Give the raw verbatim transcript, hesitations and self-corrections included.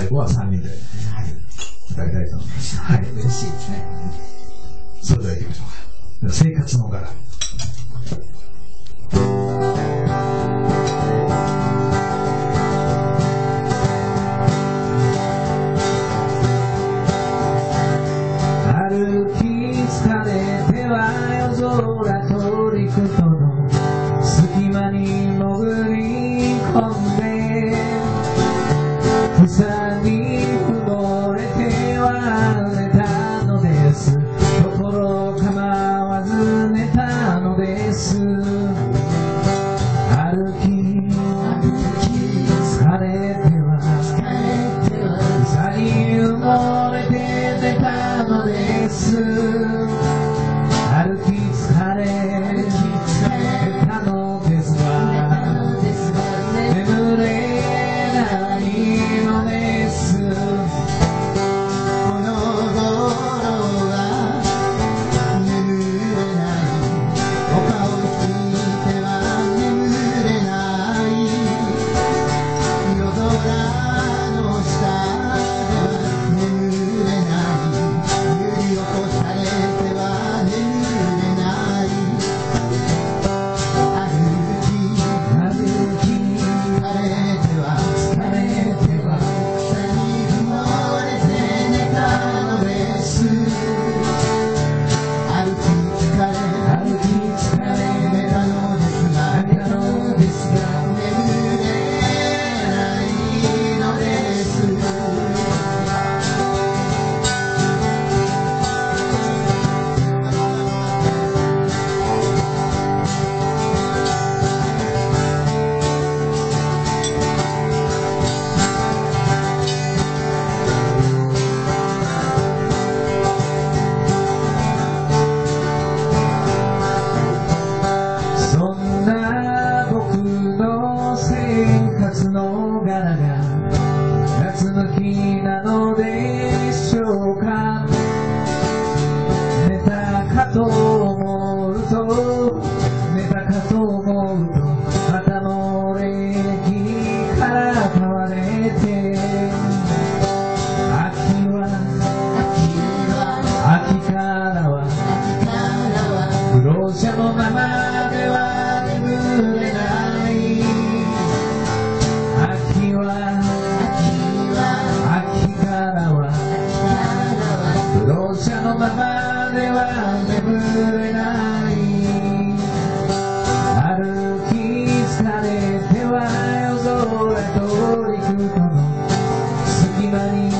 最後はさんにんで歌いたいと思います。はい、 嬉しいですね。 それでは行きましょうか。生活の柄。 歩き疲れては夜空鳥くとの隙間に潜り込んで草に埋もれては寝たのです。ところ構わず寝たのです。歩き疲れては草に埋もれて寝たのです。歩き疲れたのですが眠れないのです。 この頃は眠れない。丘を引いては眠れない。夜空の下では眠れない。揺り起こされては眠れない。歩き歩き疲れては疲れては草に埋もれて寝たのです。歩き疲れ歩き疲れ寝たのですが寝たのですが眠れないのです。 そんな僕の生活の柄が夏向きなのでしょうか。寝たかと思うと寝たかと思うとまたのれきから買われて秋は秋からは不老者のままでは眠れない。秋は秋からは不老者のままでは眠れない。歩き疲れては夜空と陸との隙間に